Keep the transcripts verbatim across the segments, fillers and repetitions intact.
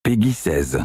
Peggy seize.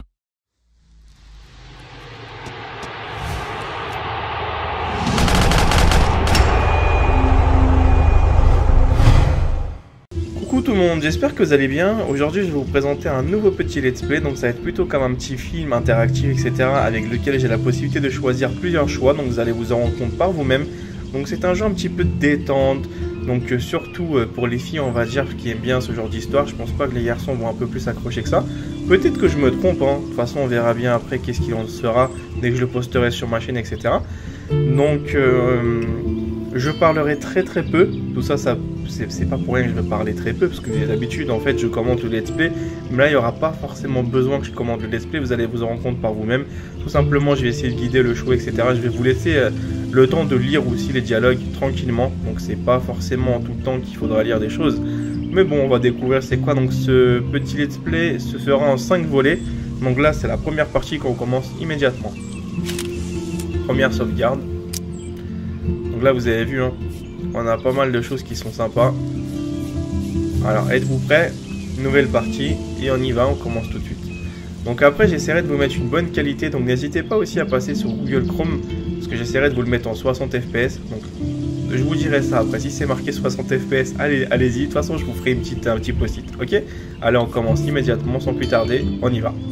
Coucou tout le monde, j'espère que vous allez bien. Aujourd'hui je vais vous présenter un nouveau petit let's play, donc ça va être plutôt comme un petit film interactif etc, avec lequel j'ai la possibilité de choisir plusieurs choix, donc vous allez vous en rendre compte par vous-même. Donc c'est un jeu un petit peu de détente, donc euh, surtout euh, pour les filles on va dire qui aiment bien ce genre d'histoire. Je pense pas que les garçons vont un peu plus accrocher que ça. Peut-être que je me trompe, hein. De toute façon on verra bien après qu'est-ce qu'il en sera dès que je le posterai sur ma chaîne etc. Donc euh, je parlerai très très peu, tout ça, ça c'est pas pour rien que je vais parler très peu, parce que d'habitude en fait je commente le let's play, mais là il n'y aura pas forcément besoin que je commente le let's play, vous allez vous en rendre compte par vous-même. Tout simplement je vais essayer de guider le choix etc, je vais vous laisser euh, le temps de lire aussi les dialogues tranquillement, donc c'est pas forcément tout le temps qu'il faudra lire des choses, mais bon on va découvrir c'est quoi. Donc ce petit let's play se fera en cinq volets, donc là c'est la première partie qu'on commence immédiatement. Première sauvegarde, donc là vous avez vu hein, on a pas mal de choses qui sont sympas. Alors êtes-vous prêts? Nouvelle partie et on y va, on commence tout de suite. Donc après j'essaierai de vous mettre une bonne qualité, donc n'hésitez pas aussi à passer sur Google Chrome, parce que j'essaierai de vous le mettre en soixante F P S. Donc je vous dirai ça après, si c'est marqué soixante F P S, allez, allez-y, de toute façon je vous ferai une petite, un petit post-it, ok? Allez on commence immédiatement sans plus tarder, on y va.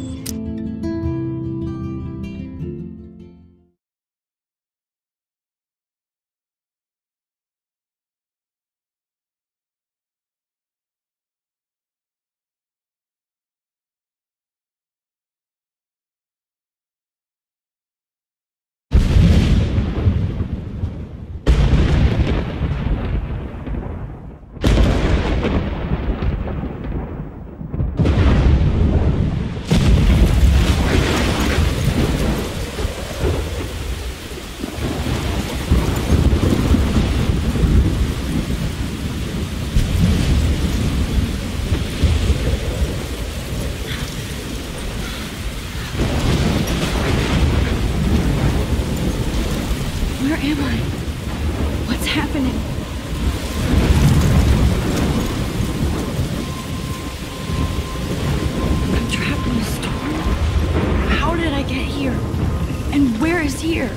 Where am I? What's happening? I'm trapped in a storm? How did I get here? And where is here?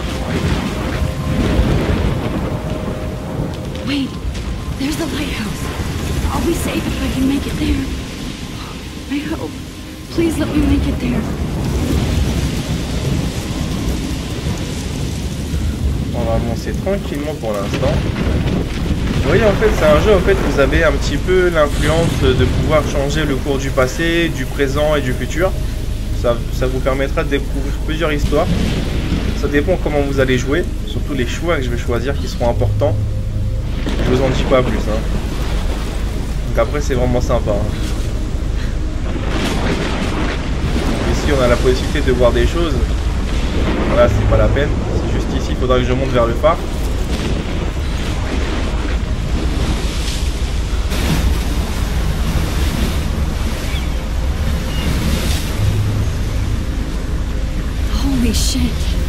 Wait, there's the lighthouse. I'll be safe if I can make it there. I hope. Please let me make it there. On va avancer tranquillement pour l'instant. Vous voyez en fait c'est un jeu en fait vous avez un petit peu l'influence de pouvoir changer le cours du passé, du présent et du futur. Ça, ça vous permettra de découvrir plusieurs histoires. Ça dépend comment vous allez jouer, surtout les choix que je vais choisir qui seront importants. Je vous en dis pas plus hein. Donc après c'est vraiment sympa hein. Ici on a la possibilité de voir des choses. Voilà c'est pas la peine. Juste ici, il faudra que je monte vers le phare. Holy shit.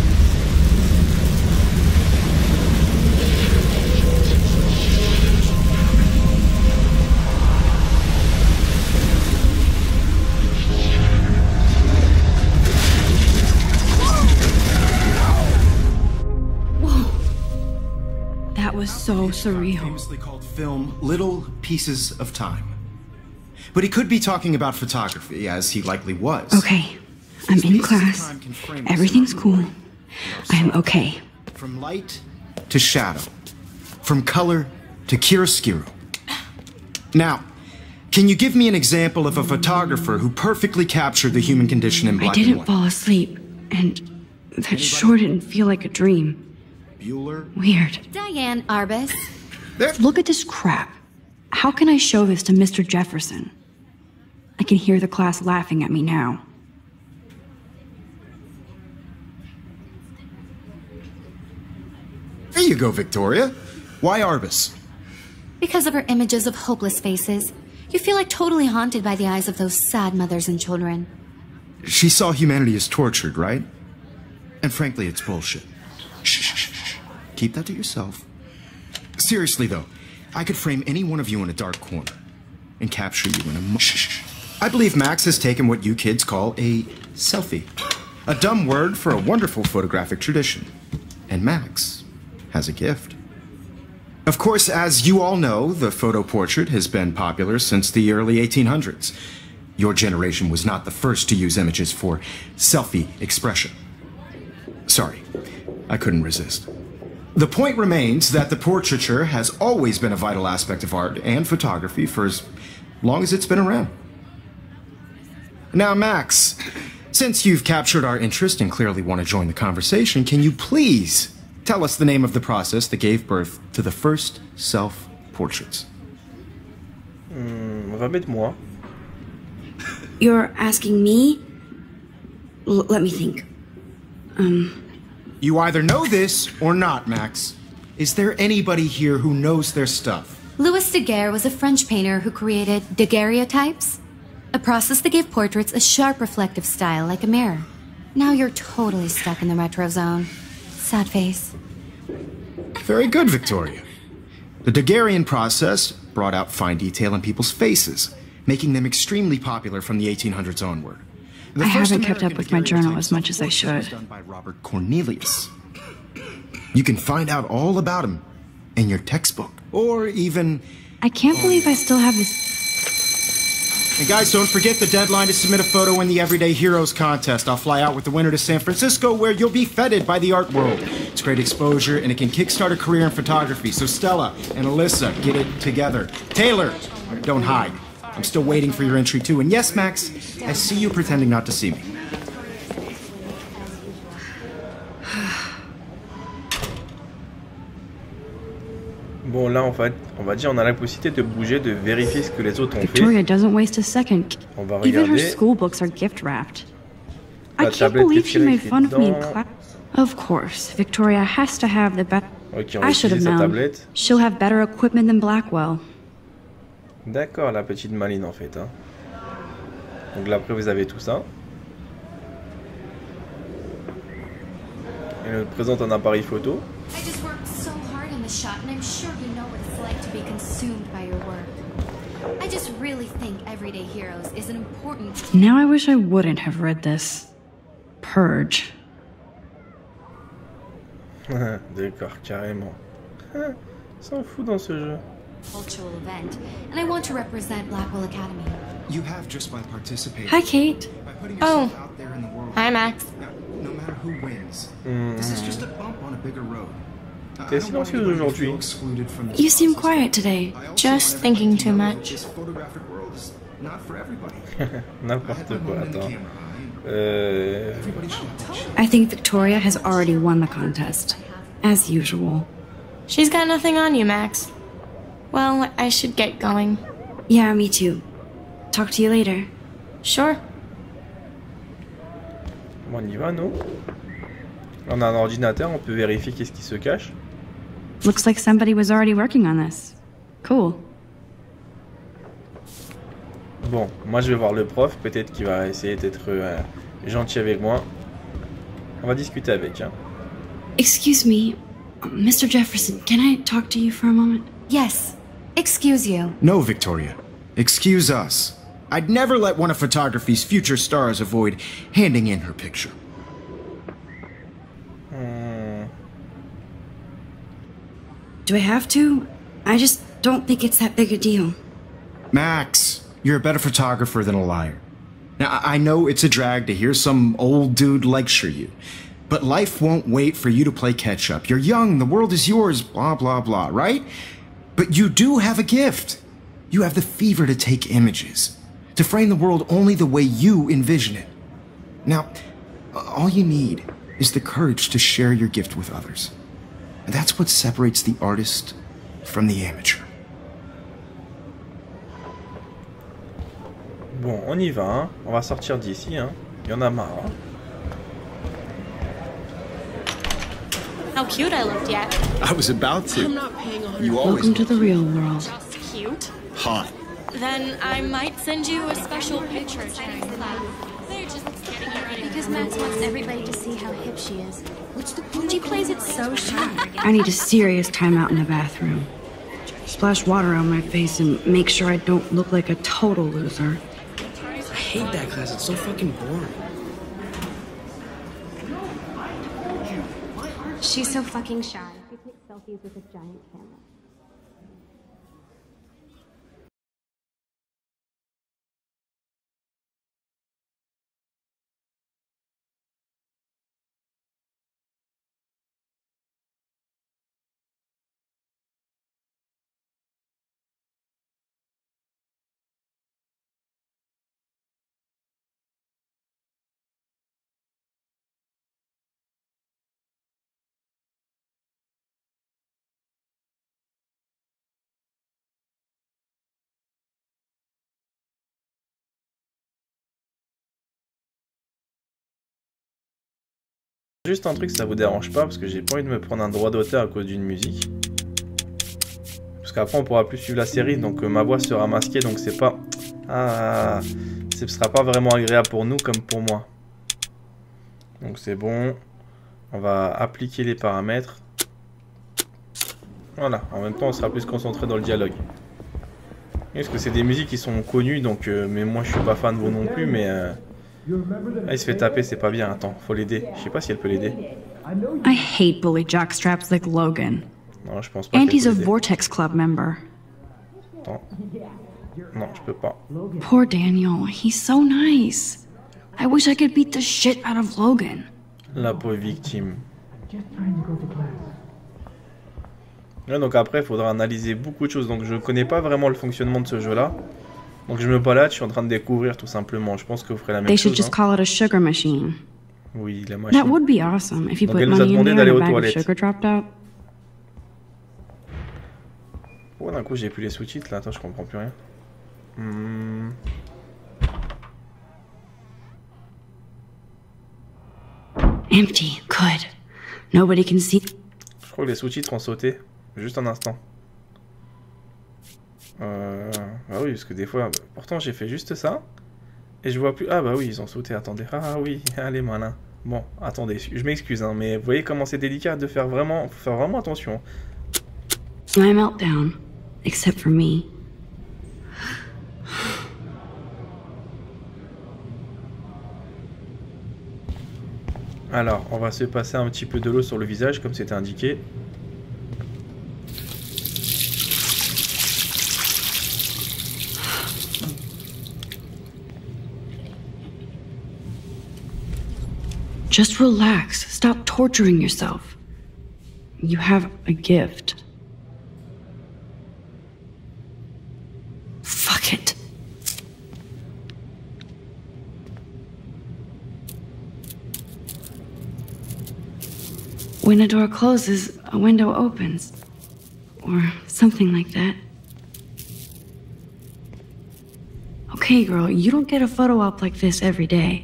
That was so surreal. Famously called film Little Pieces of Time. But he could be talking about photography, as he likely was. Okay, I'm in class. Everything's cool. I'm okay. From light to shadow. From color to chiaroscuro. Now, can you give me an example of a photographer who perfectly captured the human condition in black I and didn't white? fall asleep, and that sure didn't feel like a dream. Bueller? Weird. Diane Arbus. Look at this crap. How can I show this to Mister Jefferson? I can hear the class laughing at me now. There you go, Victoria. Why Arbus? Because of her images of hopeless faces, you feel like totally haunted by the eyes of those sad mothers and children. She saw humanity as tortured, right? And frankly, it's bullshit. Shh, shh, shh, shh. Keep that to yourself. Seriously, though, I could frame any one of you in a dark corner and capture you in a... Shh, shh, shh. I believe Max has taken what you kids call a selfie. A dumb word for a wonderful photographic tradition. And Max has a gift. Of course, as you all know, the photo portrait has been popular since the early eighteen hundreds. Your generation was not the first to use images for selfie expression. Sorry, I couldn't resist. The point remains that the portraiture has always been a vital aspect of art and photography for as long as it's been around. Now, Max, since you've captured our interest and clearly want to join the conversation, can you please tell us the name of the process that gave birth to the first self-portraits? Hmm, on va mettre moi. You're asking me? L let me think. Um... You either know this or not, Max. Is there anybody here who knows their stuff? Louis Daguerre was a French painter who created daguerreotypes, a process that gave portraits a sharp reflective style like a mirror. Now you're totally stuck in the retro zone. Sad face. Very good, Victoria. The Daguerrean process brought out fine detail in people's faces, making them extremely popular from the eighteen hundreds onward. The I first haven't kept American up with my journal daguerreotype as much as I portrait was should. done by Robert Cornelius. You can find out all about him in your textbook, or even... I can't believe I still have this. And guys, don't forget the deadline to submit a photo in the Everyday Heroes contest. I'll fly out with the winner to San Francisco, where you'll be feted by the art world. It's great exposure, and it can kickstart a career in photography. So Stella and Alyssa, get it together. Taylor, don't hide. I'm still waiting for your entry too. And yes, Max, I see you pretending not to see me. Bon, là, en fait, on va dire on a la possibilité de bouger, de vérifier ce que les autres ont Victoria fait. doesn't waste a second. On va Even her regarder. school books are gift wrapped. I La can't tablette believe she qui est made écrite fun of me in dedans. class. Of course, Victoria has to have the best. Ok, on va I should have utiliser sa known. tablette. She'll have better equipment than Blackwell. D'accord, la petite maline en fait. Hein. Donc là, après, vous avez tout ça. Elle nous présente un appareil photo. I just worked so hard on the shot, and I'm sure you know what it's like to be consumed by your work. I just really think Everyday Heroes is an important... Now I wish I wouldn't have read this. Purge. D'accord, carrément. S'en fout dans ce jeu. cultural event, and I want to represent Blackwell Academy. You have just by participating. Hi, Kate. By putting Oh. yourself out there in the world. Hi, Max. Now, no matter who wins, Mm. this is just a bump on a bigger road. I- I T'es don't want silencieuse anybody to aujourd'hui. feel excluded from this You seem process. quiet today. I also Just want everybody thinking to too know much. that This photographic world is not for everybody. I N'importe had my quoi, moment in the attends. camera eye, and Euh... everybody should have that shot. I think Victoria has already won the contest. As usual. She's got nothing on you, Max. Well, I should get going. Yeah, me too. Talk to you later. Sure. Bon, on y va, nous. On a un ordinateur, on peut vérifier qu'est-ce qui se cache. Looks like somebody was already working on this. Cool. Bon, moi je vais voir le prof, peut-être qu'il va essayer d'être euh, gentil avec moi. On va discuter avec, hein. Excuse me, Mister Jefferson, can I talk to you for a moment? Yes. Excuse you. No, Victoria. Excuse us. I'd never let one of photography's future stars avoid handing in her picture. Hmm. Do I have to? I just don't think it's that big a deal. Max, you're a better photographer than a liar. Now, I I know it's a drag to hear some old dude lecture you, but life won't wait for you to play catch up. You're young, the world is yours, blah, blah, blah, right? But you do have a gift. You have the fever to take images, to frame the world only the way you envision it. Now, all you need is the courage to share your gift with others. And that's what separates the artist from the amateur. Bon, on y va, hein. On va sortir d'ici, hein. Il y en a marre, hein. How cute I looked yet. I was about to. I'm not paying on You always Welcome to the real world. Just cute. hot. Then I might send you a special picture during class. They're just getting you ready. Because Max wants everybody to see how hip she is. What's the point? She plays it so sharp. I need a serious timeout in the bathroom. Splash water on my face and make sure I don't look like a total loser. hate that class. It's so fucking boring. She's so fucking shy. She takes selfies with a giant camera. Juste un truc, ça vous dérange pas, parce que j'ai pas envie de me prendre un droit d'auteur à cause d'une musique. Parce qu'après on pourra plus suivre la série, donc euh, ma voix sera masquée, donc c'est pas... Ah, ce sera pas vraiment agréable pour nous comme pour moi. Donc c'est bon. On va appliquer les paramètres. Voilà, en même temps on sera plus concentré dans le dialogue. Parce que c'est des musiques qui sont connues, donc... Euh, mais moi je suis pas fan de vous non plus, mais... Euh, Ah, il se fait taper, c'est pas bien. Attends, faut l'aider. Je sais pas si elle peut l'aider. I hate bully jockstraps like Logan. Non, je pense pas. And he's a l'aider. Vortex Club member. Attends. Non, je peux pas. Poor Daniel, he's so nice. I wish I could beat the shit out of Logan. La pauvre victime. Là, donc après, il faudra analyser beaucoup de choses. Donc je connais pas vraiment le fonctionnement de ce jeu-là. Donc je me balade, je suis en train de découvrir tout simplement. Je pense que vous ferez la même They chose. should just Hein. call it a sugar machine. Oui, la machine. That would be awesome if you Donc put elle nous a money in demandé there d'aller and aux a bag of toilettes. sugar dropped out. Oh, d'un coup, j'ai plus les sous-titres là. Attends, je comprends plus rien. Hmm. Empty. Good. Nobody can see. Je crois que les sous-titres ont sauté. Juste un instant. Euh... Bah oui, parce que des fois... Pourtant, j'ai fait juste ça. Et je vois plus... Ah bah oui, ils ont sauté. Attendez. Ah oui, allez, malin. Bon, attendez. Je m'excuse, hein, mais vous voyez comment c'est délicat de faire vraiment... Faut faire vraiment attention. My meltdown. Except for me. Alors, on va se passer un petit peu de l'eau sur le visage, comme c'était indiqué. Just relax. Stop torturing yourself. You have a gift. Fuck it. When a door closes, a window opens. Or something like that. Okay, girl, you don't get a photo op like this every day.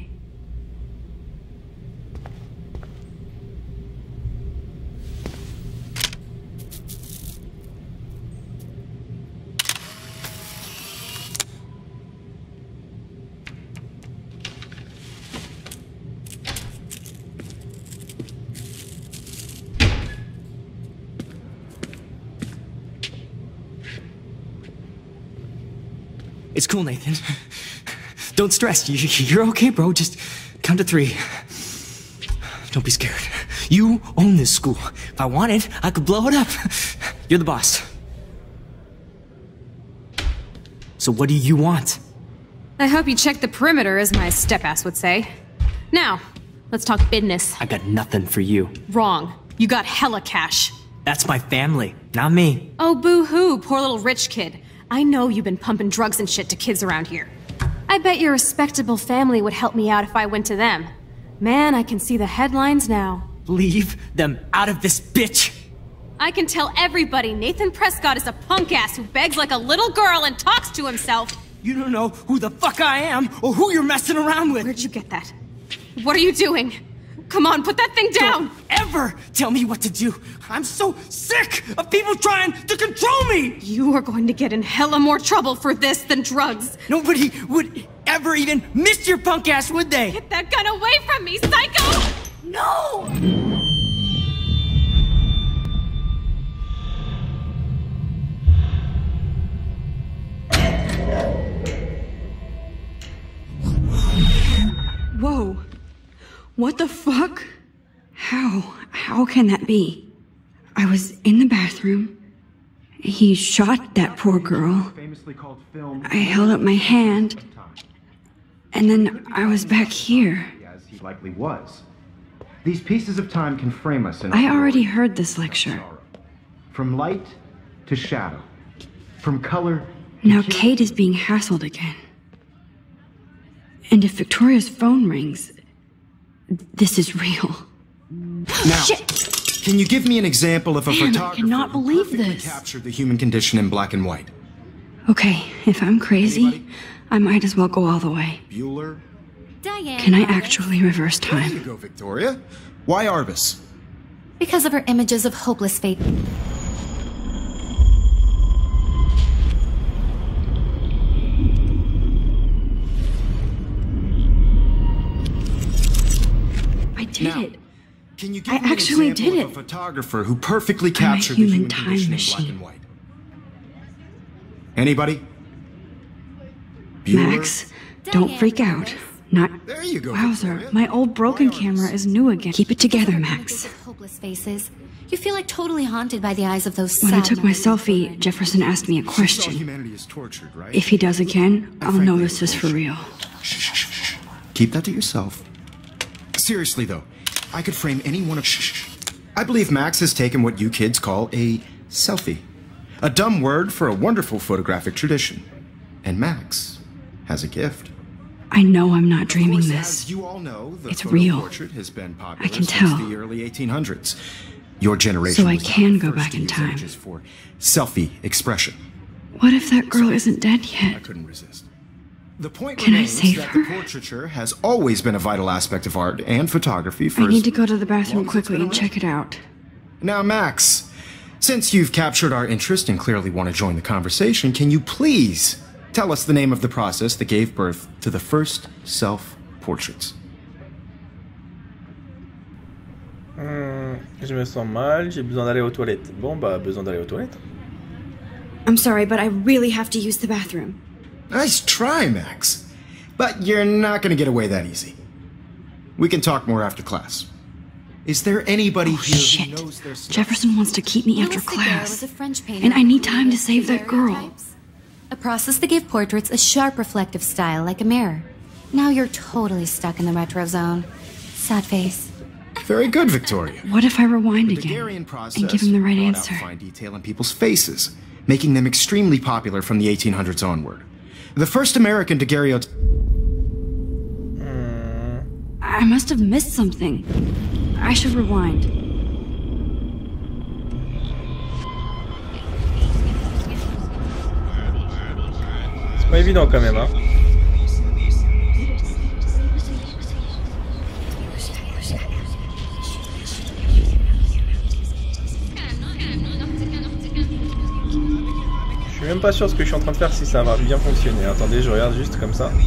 It's cool, Nathan. Don't stress. You, you're okay, bro. Just count to three. Don't be scared. You own this school. If I wanted, I could blow it up. You're the boss. So what do you want? I hope you checked the perimeter, as my step-ass would say. Now, let's talk business. I got nothing for you. Wrong. You got hella cash. That's my family, not me. Oh, boo-hoo, poor little rich kid. I know you've been pumping drugs and shit to kids around here. I bet your respectable family would help me out if I went to them. Man, I can see the headlines now. Leave them out of this, bitch! I can tell everybody Nathan Prescott is a punk ass who begs like a little girl and talks to himself. You don't know who the fuck I am or who you're messing around with. Where'd you get that? What are you doing? Come on, put that thing down! Don't ever tell me what to do! I'm so sick of people trying to control me! You are going to get in hella more trouble for this than drugs. Nobody would ever even miss your punk ass, would they? Get that gun away from me, psycho! No! Whoa. What the fuck? How? How can that be? I was in the bathroom. He shot that poor girl. I held up my hand. And then I was back here. As he likely was. These pieces of time can frame us in I already heard this lecture. From light to shadow. From color Now Kate is being hassled again. And if Victoria's phone rings, this is real. Now, Shit! Can you give me an example of a Man, I photographer cannot who believe perfectly this. captured the human condition in black and white? Okay, if I'm crazy, I might as well go all the way. Bueller? Diane. Can I Arbus. actually reverse There you time? go, Victoria. Why Arbus? Because of her images of hopeless fate. I did Now, it. Can you give I me actually an example did of it. a photographer who perfectly I'm a captured the human human time condition in black machine. and white? Anybody? Bueller? Max, don't freak out. Not. There you go, Wowzer, Victoria. my old broken Why camera Arbus? is new again. Keep it together, Images Max. of hopeless faces. You feel like totally haunted by the eyes of those When I sad took my memories of selfie, children. Jefferson asked me a Saw question. humanity is tortured, right? If he does again, I'll frankly, know this is for bullshit. real. Shh, shh, shh, shh. Keep that to yourself. Seriously, though, I could frame any one of... Shh, shh, shh. I believe Max has taken what you kids call a selfie. A dumb word for a wonderful photographic tradition. And Max has a gift. I know I'm not Of dreaming course, this. As you all know, the It's photo real. portrait has been popular I can since tell. the early eighteen hundreds. Your generation So I was the can go first back to in use time. images for selfie expression. What if that girl isn't dead I yet? couldn't resist. The point Can I remains save that her? the portraiture has always been a vital aspect of art and photography for I as need to go to the bathroom long as it's quickly been and check it out. Now, Max, since you've captured our interest and clearly want to join the conversation, can you please tell us the name of the process that gave birth to the first self-portraits? Hmm, je me sens mal, j'ai besoin d'aller aux toilettes. Bon, bah, besoin d'aller aux toilettes. I'm sorry, but I really have to use the bathroom. Nice try, Max. But you're not going to get away that easy. We can talk more after class. Is there anybody Oh, here shit. who knows their stuff? Jefferson wants to keep me after Louis Daguerre was class. a French painter And I need who time to created save that girl. daguerreotypes, a process that gave portraits a sharp reflective style like a mirror. Now you're totally stuck in the retro zone. Sad face. Very good, Victoria. What if I rewind The again Daguerrean process and give him the right brought answer? out fine detail in people's faces, making them extremely popular from the eighteen hundreds onward. The first American daguerreotype... I must have missed something. I should rewind. C'est pas évident quand même, hein. Je suis même pas sûr ce que je suis en train de faire si ça va bien fonctionner. Attendez, je regarde juste comme ça.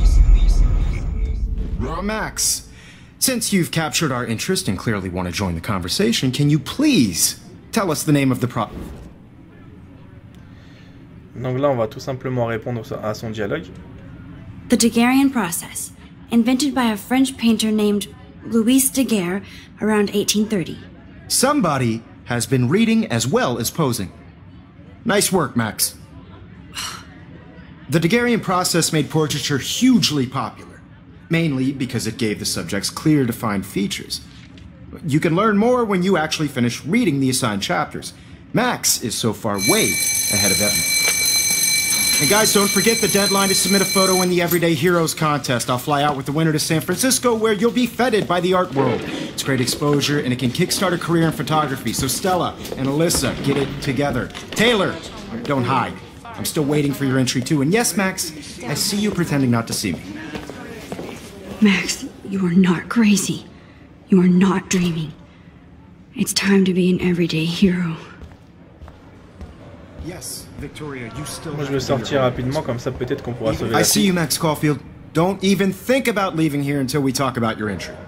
Well, Max, since you've captured our interest and clearly want to join the conversation, can you please tell us the name of the pro... Donc là, on va tout simplement répondre à son dialogue. The Daguerrean process, invented by a French painter named Louis Daguerre around eighteen thirty. Somebody has been reading as well as posing. Nice work, Max. The Daguerrean process made portraiture hugely popular, mainly because it gave the subjects clear, defined features. You can learn more when you actually finish reading the assigned chapters. Max is so far way ahead of Evan. And guys, don't forget the deadline to submit a photo in the Everyday Heroes contest. I'll fly out with the winner to San Francisco, where you'll be feted by the art world. It's great exposure, and it can kickstart a career in photography. So Stella and Alyssa, get it together. Taylor, don't hide. I'm still waiting for your entry too. And yes, Max, I see you pretending not to see me. Max, you are not crazy. You are not dreaming. It's time to be an everyday hero. Yes, Victoria, you still Moi, je veux sortir rapidement, comme ça peut-être qu'on pourra sauver I la see you, Max Caulfield. Don't even think about leaving here until we talk about your entry.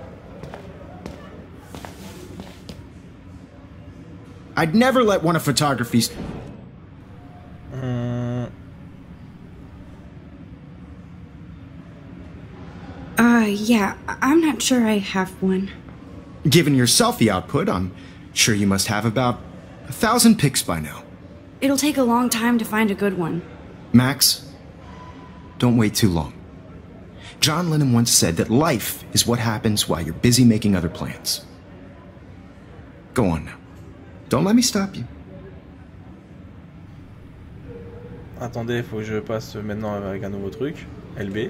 I'd never let one of photography's... Hum, Uh, yeah, I'm not sure I have one. Given your selfie output, I'm sure you must have about a thousand pics by now. It'll take a long time to find a good one. Max, don't wait too long. John Lennon once said that life is what happens while you're busy making other plans. Go on now. Don't let me stop you. Attendez, il faut que je passe maintenant avec un nouveau truc. L B.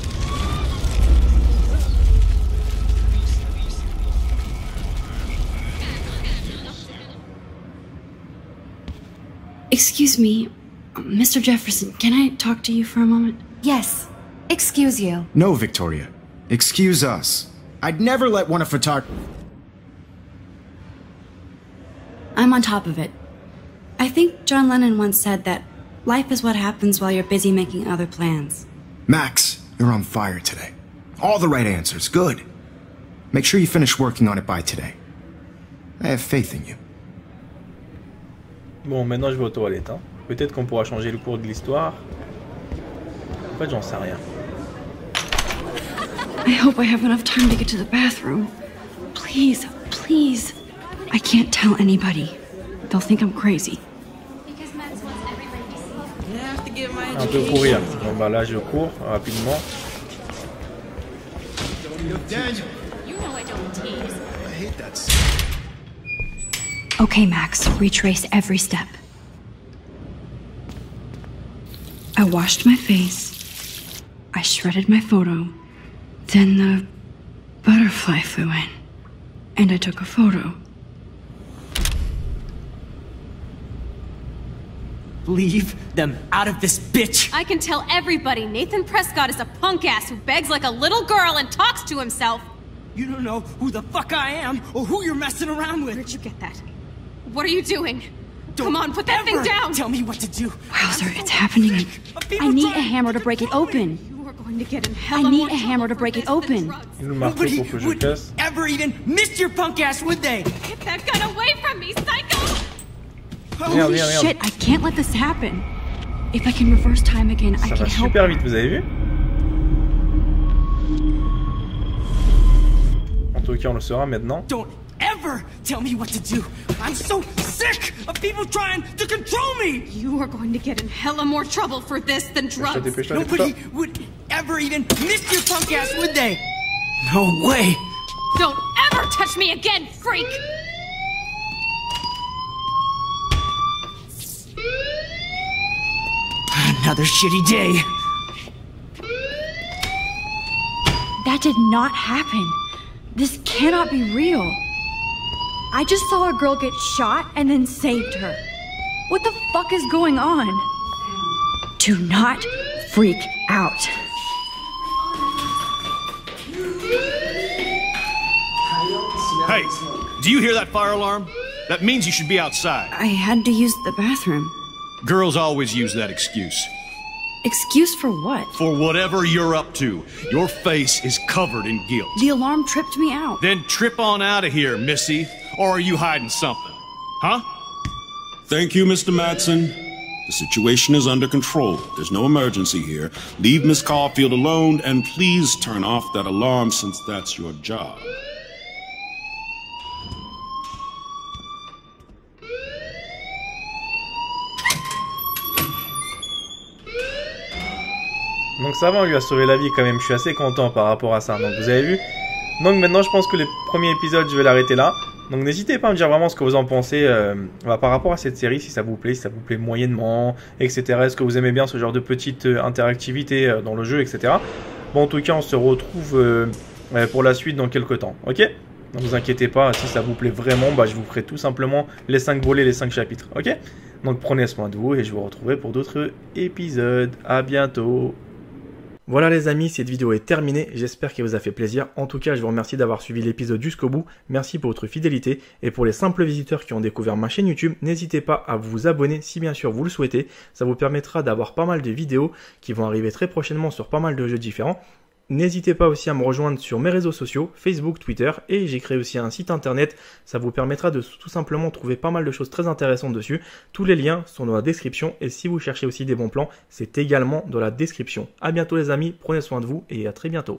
Excuse me, Mister Jefferson, can I talk to you for a moment? Yes. Excuse you. No, Victoria. Excuse us. I'd never let one of photog- I'm on top of it. I think John Lennon once said that life is what happens while you're busy making other plans. Max, you're on fire today. All the right answers. Good. Make sure you finish working on it by today. I have faith in you. Bon, maintenant je vais aux toilettes. Hein. Peut-être qu'on pourra changer le cours de l'histoire. En fait, j'en sais rien. I hope I have enough time to get to the bathroom. Please, please. I can't tell anybody. They'll think I'm crazy. Un peu courir. Bon bah là je cours rapidement. Okay, Max, retrace every step. I washed my face. I shredded my photo. Then the butterfly flew in. And I took a photo. Leave them out of this bitch! I can tell everybody Nathan Prescott is a punk ass who begs like a little girl and talks to himself. You don't know who the fuck I am or who you're messing around with. Where'd you get that? What are you doing? Don't Come on, put that thing down! Tell me what to do. Wowzer, it's happening. I need a hammer to break it open. You are going to get in I hella need more a hammer to trouble break for it this than open. drugs. Il nous marque Nobody pour que je would casse. ever even miss your punk ass, would they? Get that gun away from me, psycho! Merde, Holy merde, merde. shit, I can't let this happen. If I can reverse time again, I Ça can va help. super vite, vous avez vu? En tout cas, on le saura maintenant. Don't ever tell me what to do. I'm so sick of people trying to control me. You are going to get in hella more trouble for this than Dépêche-toi, drugs. dépêche-toi, Nobody dépêche-toi. would ever even miss your punk ass, would they? No way. Don't ever touch me again, freak! Another shitty day. That did not happen. This cannot be real. I just saw a girl get shot and then saved her. What the fuck is going on? Do not freak out. Hey, do you hear that fire alarm? That means you should be outside. I had to use the bathroom. Girls always use that excuse. Excuse for what? For whatever you're up to, your face is covered in guilt. The alarm tripped me out. Then trip on out of here, Missy. Or are you hiding something? Huh? Thank you, Mister Madsen. The situation is under control. There's no emergency here. Leave Miss Caulfield alone, and please turn off that alarm since that's your job. Donc ça va, on lui a sauvé la vie quand même, je suis assez content par rapport à ça, donc vous avez vu. Donc maintenant je pense que les premiers épisodes je vais l'arrêter là. Donc n'hésitez pas à me dire vraiment ce que vous en pensez euh, bah, par rapport à cette série, si ça vous plaît, si ça vous plaît moyennement, et cetera. Est-ce que vous aimez bien ce genre de petite euh, interactivité euh, dans le jeu, et cetera. Bon en tout cas on se retrouve euh, euh, pour la suite dans quelques temps, ok? Ne vous inquiétez pas, si ça vous plaît vraiment, bah, je vous ferai tout simplement les cinq volets, les cinq chapitres, ok? Donc prenez soin de vous et je vous retrouverai pour d'autres épisodes. À bientôt! Voilà les amis, cette vidéo est terminée, j'espère qu'elle vous a fait plaisir. En tout cas, je vous remercie d'avoir suivi l'épisode jusqu'au bout. Merci pour votre fidélité. Et pour les simples visiteurs qui ont découvert ma chaîne YouTube, n'hésitez pas à vous abonner si bien sûr vous le souhaitez. Ça vous permettra d'avoir pas mal de vidéos qui vont arriver très prochainement sur pas mal de jeux différents. N'hésitez pas aussi à me rejoindre sur mes réseaux sociaux, Facebook, Twitter, et j'ai créé aussi un site internet. Ça vous permettra de tout simplement trouver pas mal de choses très intéressantes dessus. Tous les liens sont dans la description, et si vous cherchez aussi des bons plans, c'est également dans la description. A bientôt les amis, prenez soin de vous, et à très bientôt.